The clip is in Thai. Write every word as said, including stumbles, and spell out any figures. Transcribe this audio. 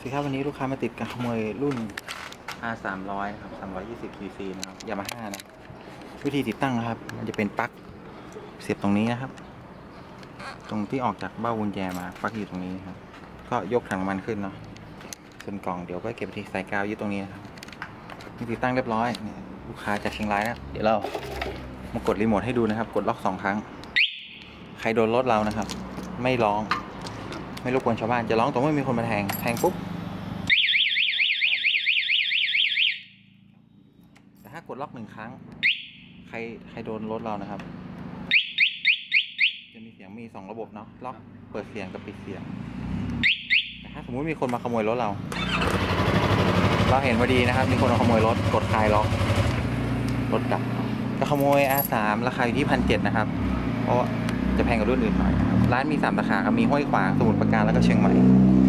สิครับวันนี้ลูกค้ามาติดการขโมยรุ่น อาร์ สามร้อย นะครับ สามร้อยยี่สิบ ซี ซี นะครับ ยามาฮ่า นะ วิธีติดตั้งนะครับ มันจะเป็นปลั๊กเสียบตรงนี้นะครับ ตรงที่ออกจากเบ้ากุญแจมาปลั๊กอยู่ตรงนี้ครับ ก็ยกถังน้ำมันขึ้นเนาะ ส่วนกล่องเดี๋ยวก็เก็บไปที่สายกาวยึดตรงนี้นะครับนี่ติดตั้งเรียบร้อยนี่ลูกค้าจากเชียงรายนะเดี๋ยวเรามากดรีโมทให้ดูนะครับ กดล็อกสองครั้ง ใครโดนรถเรานะครับ ไม่ร้อง ไม่รบกวนชาวบ้าน จะร้องตรงไม่มีคนมาแทง แทงปุ๊บ แต่ถ้ากดล็อกหนึ่งครั้ง ใครใครโดนรถเรานะครับ จะมีเสียงมีสองระบบเนาะ ล็อกเปิดเสียงกับปิดเสียง แต่ถ้าสมมุติมีคนมาขโมยรถเรา เราเห็นพอดีนะครับ มีคนมาขโมยรถ กดคลายล็อก รถดับก็ขโมย อาร์ สาม ราคาอยู่ที่ พันเจ็ดร้อย นะครับ เพราะจะแพงกว่ารุ่นอื่นหน่อยนะครับ ร้านมีสามสาขาครับ มีห้วยขวาง สมุทรปราการ แล้วก็เชียงใหม่